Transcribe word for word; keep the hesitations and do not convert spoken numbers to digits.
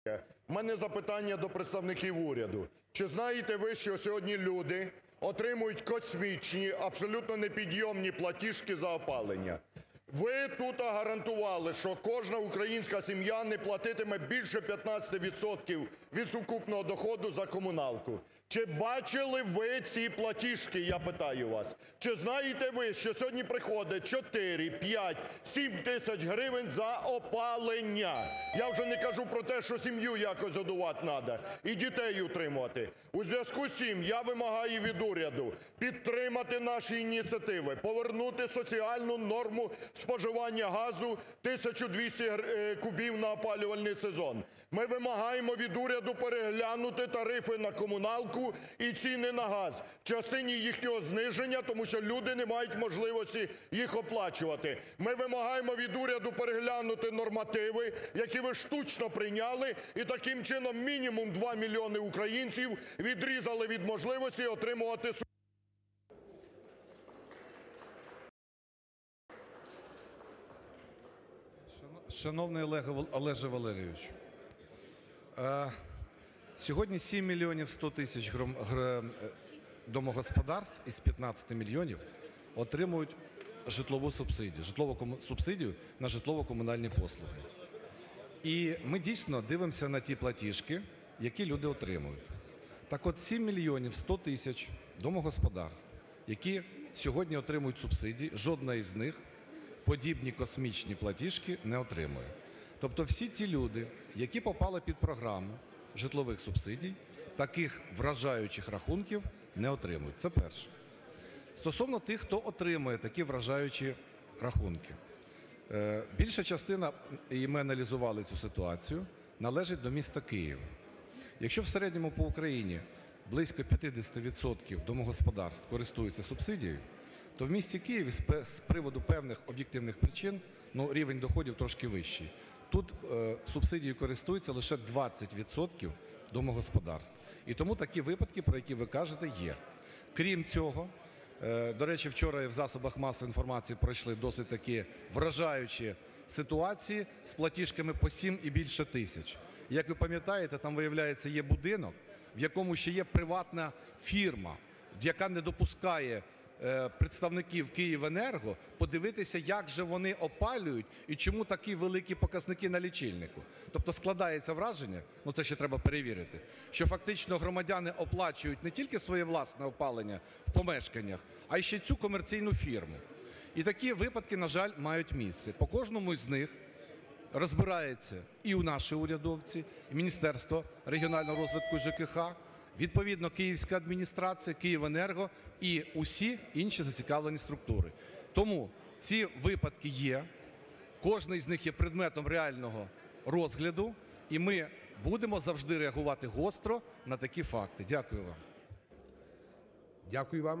У мене запитання до представників уряду. Чи знаєте ви, що сьогодні люди отримують космічні, абсолютно непідйомні платіжки за опалення? Ви тут гарантували, що кожна українська сім'я не платитиме більше п'ятнадцяти відсотків від сукупного доходу за комуналку. Чи бачили ви ці платіжки, я питаю вас? Чи знаєте ви, що сьогодні приходить чотири, п'ять, сім тисяч гривень за опалення? Я вже не кажу про те, що сім'ю якось годувати треба і дітей утримувати. У зв'язку з цим я вимагаю від уряду підтримати наші ініціативи, повернути соціальну норму споживання газу тисячу двісті кубів на опалювальний сезон. Ми вимагаємо від уряду переглянути тарифи на комуналку і ціни на газ в частині їхнього зниження, тому що люди не мають можливості їх оплачувати. Ми вимагаємо від уряду переглянути нормативи, які ви штучно прийняли, і таким чином мінімум два мільйони українців відрізали від можливості отримувати субсидії. Шановний Олеже Валерійовичу, сьогодні сім мільйонів сто тисяч домогосподарств із п'ятнадцяти мільйонів отримують житлову субсидію, житлову субсидію на житлово-комунальні послуги. І ми дійсно дивимося на ті платіжки, які люди отримують. Так от, сім мільйонів сто тисяч домогосподарств, які сьогодні отримують субсидії, жодна із них подібні космічні платіжки не отримує. Тобто всі ті люди, які попали під програму житлових субсидій, таких вражаючих рахунків не отримують. Це перше. Стосовно тих, хто отримує такі вражаючі рахунки. Більша частина, і ми аналізували цю ситуацію, належить до міста Києва. Якщо в середньому по Україні близько п'ятдесят відсотків домогосподарств користуються субсидією, то в місті Києві з приводу певних об'єктивних причин ну, рівень доходів трошки вищий. Тут е, субсидією користуються лише двадцять відсотків домогосподарств. І тому такі випадки, про які ви кажете, є. Крім цього, е, до речі, вчора в засобах масової інформації пройшли досить такі вражаючі ситуації з платіжками по сім і більше тисяч. Як ви пам'ятаєте, там, виявляється, є будинок, в якому ще є приватна фірма, яка не допускає представників «Київенерго» подивитися, як же вони опалюють і чому такі великі показники на лічильнику. Тобто складається враження, ну це ще треба перевірити, що фактично громадяни оплачують не тільки своє власне опалення в помешканнях, а й ще цю комерційну фірму. І такі випадки, на жаль, мають місце. По кожному з них розбирається і у наші урядовці, і Міністерство регіонального розвитку ЖКХ, відповідно Київська адміністрація, «Київенерго» і усі інші зацікавлені структури. Тому ці випадки є, кожний з них є предметом реального розгляду, і ми будемо завжди реагувати гостро на такі факти. Дякую вам. Дякую вам.